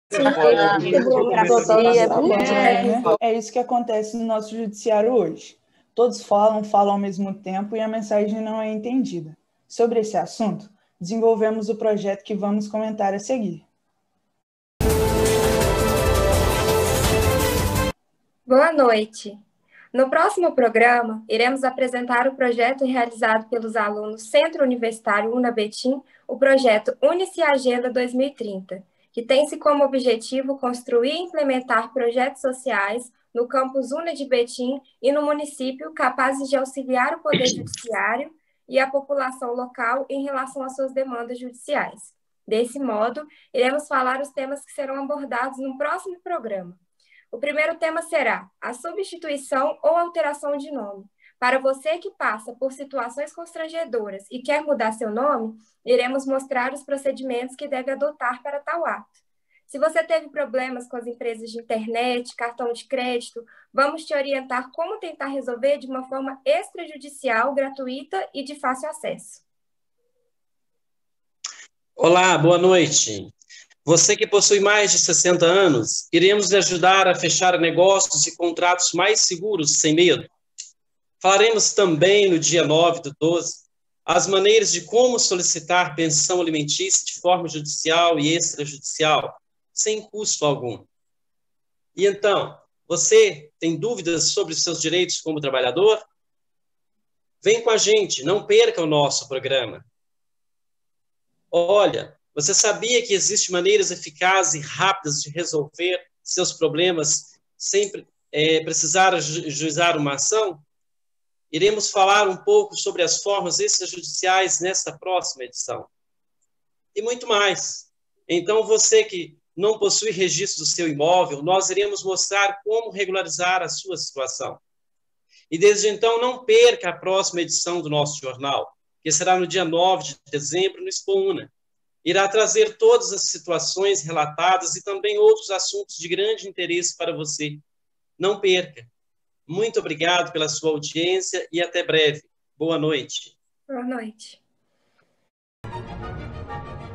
burocracia. É isso que acontece no nosso judiciário hoje. Todos falam ao mesmo tempo e a mensagem não é entendida. Sobre esse assunto, desenvolvemos o projeto que vamos comentar a seguir. Boa noite. No próximo programa, iremos apresentar o projeto realizado pelos alunos Centro Universitário UNA Betim, o projeto Unice Agenda 2030, que tem-se como objetivo construir e implementar projetos sociais no campus UNA de Betim e no município capazes de auxiliar o Poder Judiciário e a população local em relação às suas demandas judiciais. Desse modo, iremos falar os temas que serão abordados no próximo programa. O primeiro tema será a substituição ou alteração de nome. Para você que passa por situações constrangedoras e quer mudar seu nome, iremos mostrar os procedimentos que deve adotar para tal ato. Se você teve problemas com as empresas de internet, cartão de crédito, vamos te orientar como tentar resolver de uma forma extrajudicial, gratuita e de fácil acesso. Olá, boa noite. Você que possui mais de 60 anos, iremos lhe ajudar a fechar negócios e contratos mais seguros, sem medo. Falaremos também, no dia 9/12, as maneiras de como solicitar pensão alimentícia de forma judicial e extrajudicial, sem custo algum. E então, você tem dúvidas sobre os seus direitos como trabalhador? Vem com a gente, não perca o nosso programa. Olha, você sabia que existem maneiras eficazes e rápidas de resolver seus problemas sem precisar ajuizar uma ação? Iremos falar um pouco sobre as formas extrajudiciais nesta próxima edição. E muito mais. Então, você que não possui registro do seu imóvel, nós iremos mostrar como regularizar a sua situação. E desde então, não perca a próxima edição do nosso jornal, que será no dia 9 de dezembro, no Expo UNA. Irá trazer todas as situações relatadas e também outros assuntos de grande interesse para você. Não perca. Muito obrigado pela sua audiência e até breve. Boa noite. Boa noite.